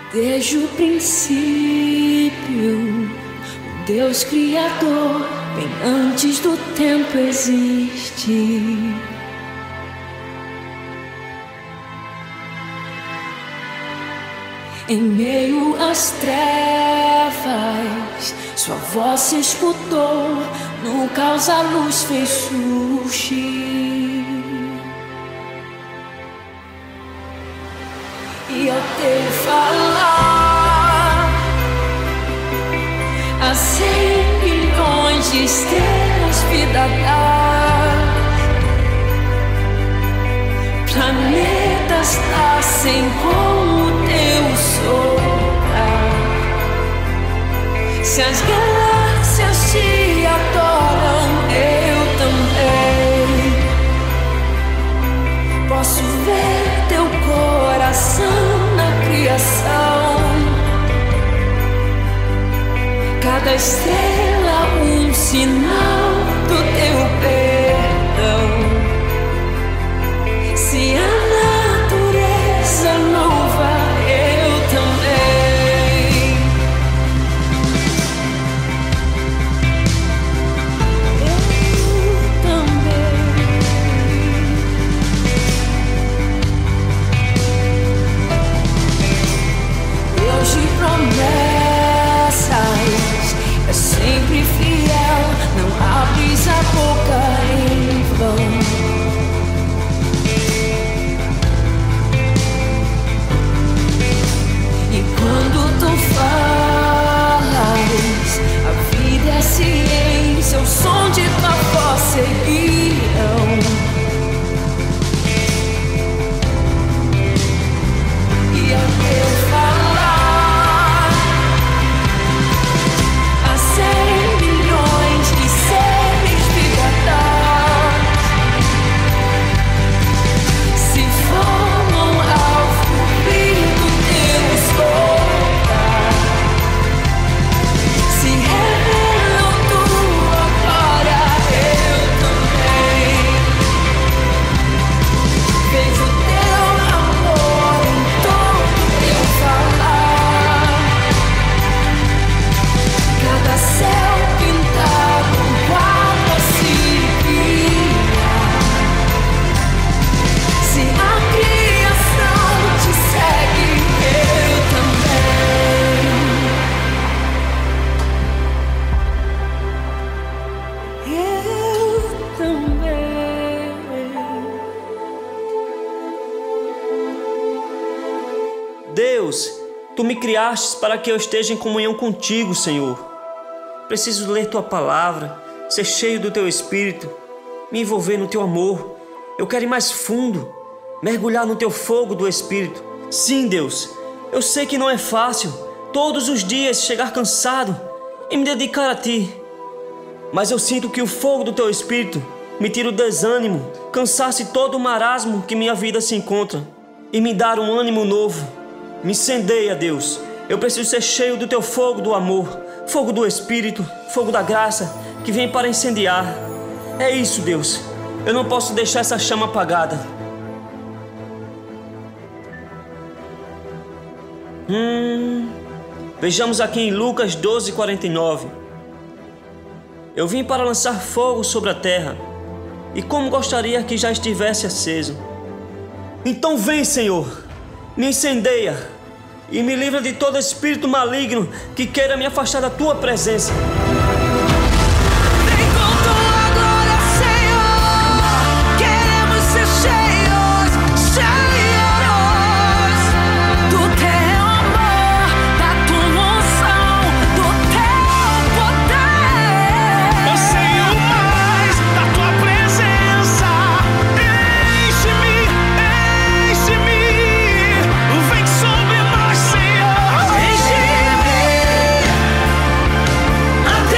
Desde o princípio, o Deus Criador, bem antes do tempo existe. Em meio às trevas, sua voz se escutou, no caos a luz fez surgir. E ao teu falar, a 100 milhões de estrelas vida dá. Planetas nascem com o teu soprar. Se as galáxias te adoram, eu também posso ver teu coração na criação. Cada estrela um sinal do teu perdão. Se a natureza louva, eu também. Eu também. Deus de promessas, é sempre fiel, não abres a boca em vão. Quando tu falas, a vida é ciência, o som de tua voz seguirão. E ao teu falar, a 100 milhões de seres vibratais se formam ao fluir do teu soprar. Se revelam tua glória, eu também. Vejo teu amor em todo teu falar. Cada céu pintado com água se guia. Se a criação te segue, eu também. Eu também. Deus, Tu me criastes para que eu esteja em comunhão contigo, Senhor. Preciso ler Tua palavra, ser cheio do Teu Espírito, me envolver no Teu amor. Eu quero ir mais fundo, mergulhar no Teu fogo do Espírito. Sim, Deus, eu sei que não é fácil todos os dias chegar cansado e me dedicar a Ti. Mas eu sinto que o fogo do Teu Espírito me tira o desânimo, cansaço e todo o marasmo que minha vida se encontra e me dar um ânimo novo. Me incendeia, Deus. Eu preciso ser cheio do Teu fogo do amor, fogo do Espírito, fogo da graça que vem para incendiar. É isso, Deus. Eu não posso deixar essa chama apagada. Vejamos aqui em Lucas 12:49. Eu vim para lançar fogo sobre a terra, e como gostaria que já estivesse aceso. Então vem, Senhor, me incendeia e me livra de todo espírito maligno que queira me afastar da Tua presença. Vem com tua glória, Senhor. Queremos ser cheios, cheios do teu amor, da tua unção, do teu poder. Anseio mais da Tua presença. Enche-me, enche-me. Vem sobre nós, Senhor. Enche-me,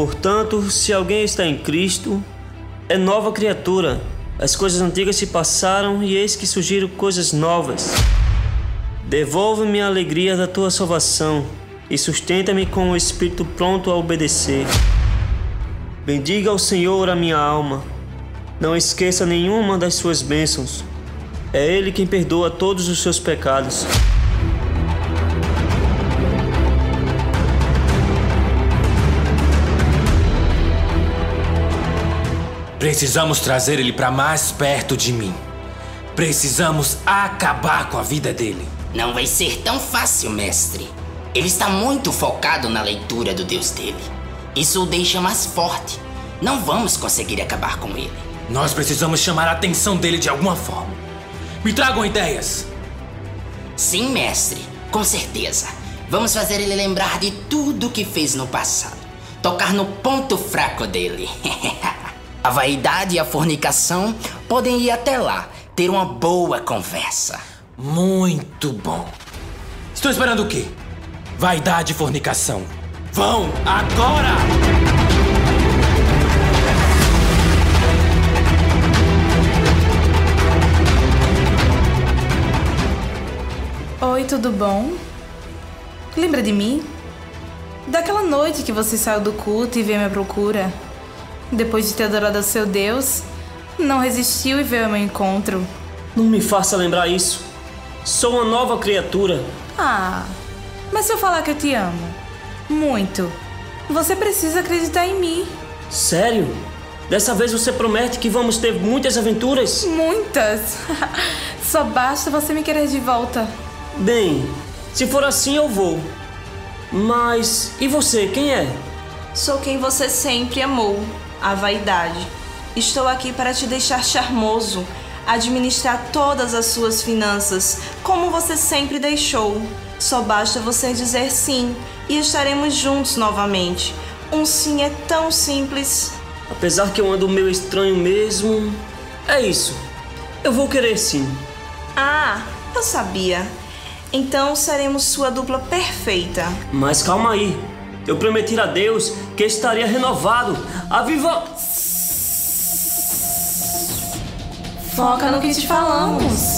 Portanto, se alguém está em Cristo, é nova criatura. As coisas antigas se passaram e eis que surgiram coisas novas. Devolve-me a alegria da tua salvação e sustenta-me com o espírito pronto a obedecer. Bendiga ao Senhor a minha alma. Não esqueça nenhuma das suas bênçãos. É Ele quem perdoa todos os seus pecados. Precisamos trazer ele para mais perto de mim. Precisamos acabar com a vida dele. Não vai ser tão fácil, mestre. Ele está muito focado na leitura do Deus dele. Isso o deixa mais forte. Não vamos conseguir acabar com ele. Nós precisamos chamar a atenção dele de alguma forma. Me tragam ideias. Sim, mestre. Com certeza. Vamos fazer ele lembrar de tudo que fez no passado. Tocar no ponto fraco dele. A vaidade e a fornicação podem ir até lá, ter uma boa conversa. Muito bom. Estou esperando o quê? Vaidade e fornicação. Vão agora! Oi, tudo bom? Lembra de mim? Daquela noite que você saiu do culto e veio à minha procura? Depois de ter adorado ao seu Deus, não resistiu e veio ao meu encontro. Não me faça lembrar isso. Sou uma nova criatura. Ah, mas se eu falar que eu te amo muito, você precisa acreditar em mim. Sério? Dessa vez você promete que vamos ter muitas aventuras? Muitas! Só basta você me querer de volta. Bem, se for assim eu vou. Mas e você, quem é? Sou quem você sempre amou, a vaidade. Estou aqui para te deixar charmoso, administrar todas as suas finanças, como você sempre deixou. Só basta você dizer sim e estaremos juntos novamente. Um sim é tão simples. Apesar que eu ando meio estranho mesmo, é isso. Eu vou querer sim. Ah, eu sabia. Então seremos sua dupla perfeita. Mas calma aí. Eu prometi a Deus que estaria renovado. Foca no que te falamos.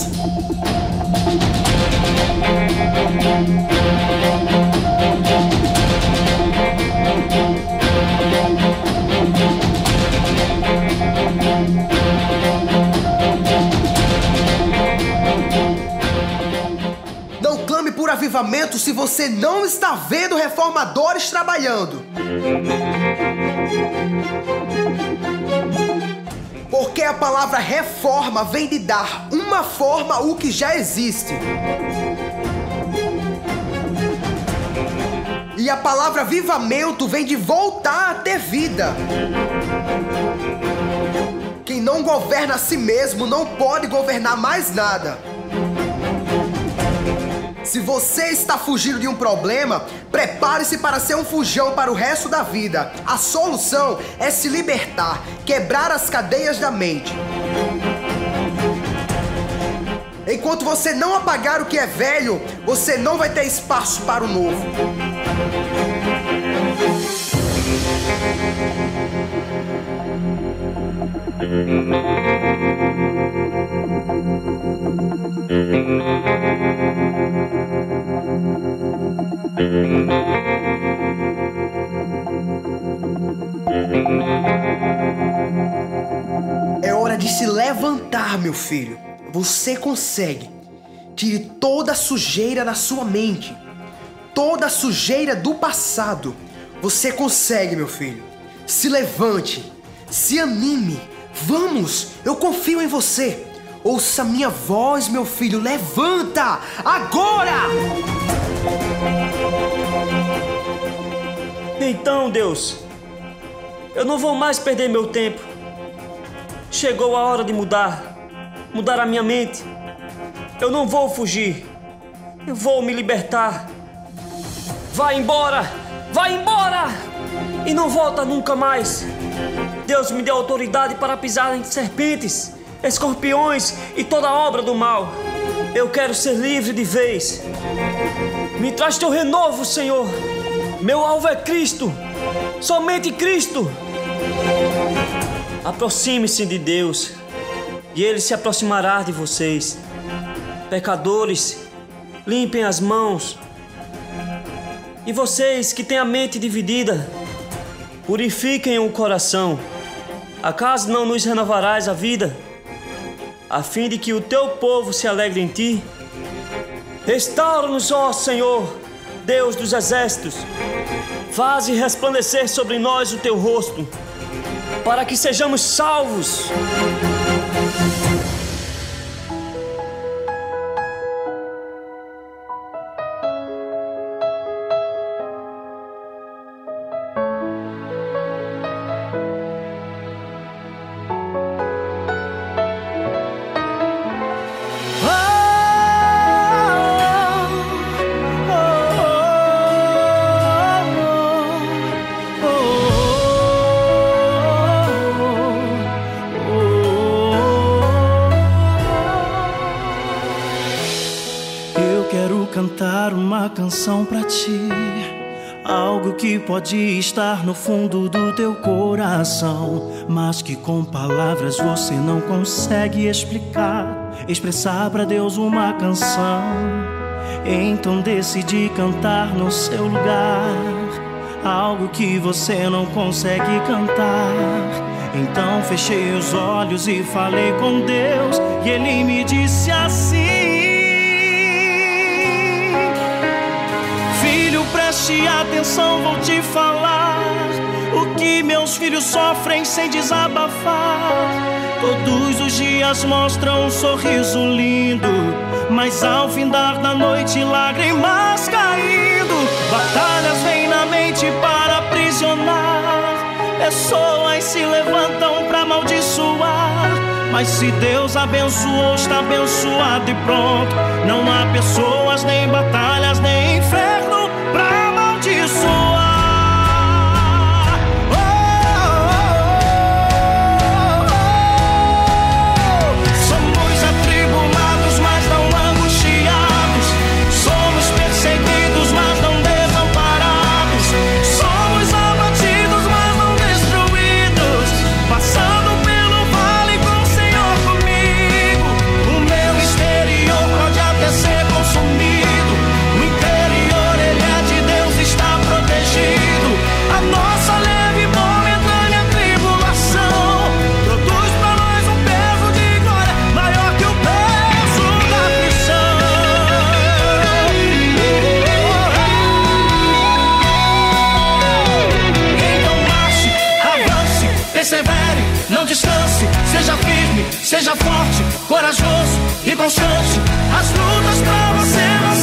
Não clame por avivamento se você não está vendo reformadores trabalhando. Porque a palavra reforma vem de dar uma forma ao que já existe. E a palavra avivamento vem de voltar a ter vida. Quem não governa a si mesmo não pode governar mais nada. Se você está fugindo de um problema, prepare-se para ser um fujão para o resto da vida. A solução é se libertar, quebrar as cadeias da mente. Enquanto você não apagar o que é velho, você não vai ter espaço para o novo. É hora de se levantar, meu filho. Você consegue. Tire toda a sujeira da sua mente. Toda a sujeira do passado. Você consegue, meu filho. Se levante. Se anime. Vamos, eu confio em você. Ouça minha voz, meu filho. Levanta! Agora! Então, Deus, eu não vou mais perder meu tempo. Chegou a hora de mudar a minha mente. Eu não vou fugir. Eu vou me libertar. Vai embora! Vai embora! E não volta nunca mais. Deus me deu autoridade para pisar em serpentes, escorpiões e toda obra do mal. Eu quero ser livre de vez. Me traz teu renovo, Senhor. Meu alvo é Cristo. Somente Cristo. Aproxime-se de Deus e Ele se aproximará de vocês. Pecadores, limpem as mãos. E vocês que têm a mente dividida, purifiquem o coração. Acaso não nos renovarás a vida, a fim de que o teu povo se alegre em ti? Restaura-nos, ó Senhor, Deus dos exércitos. Faze resplandecer sobre nós o teu rosto, para que sejamos salvos. Cantar uma canção pra ti, algo que pode estar no fundo do teu coração, mas que com palavras você não consegue expressar pra Deus uma canção. Então decidi cantar no seu lugar, algo que você não consegue cantar. Então fechei os olhos e falei com Deus, e Ele me disse assim: preste atenção, vou te falar o que meus filhos sofrem sem desabafar. Todos os dias mostram um sorriso lindo, mas ao findar da noite lágrimas caindo. Batalhas vêm na mente para aprisionar, pessoas se levantam para amaldiçoar. Mas se Deus abençoou, está abençoado e pronto. Não há pessoas, nem batalhas, nem inferno pra amaldiçoar. Somos atribulados, mas não angustiados. Somos perseguidos, mas não desamparados. Somos abatidos, mas não destruídos. Passando pelo vale com o Senhor comigo. O meu exterior pode até ser consumido, o interior Ele é de Deus, está protegido. A nossa leve e momentânea tribulação produz pra nós um peso de glória maior que o peso da aflição. Então marche, avance, persevere, não descanse. Seja firme, seja forte, corajoso e constante. As lutas pra você não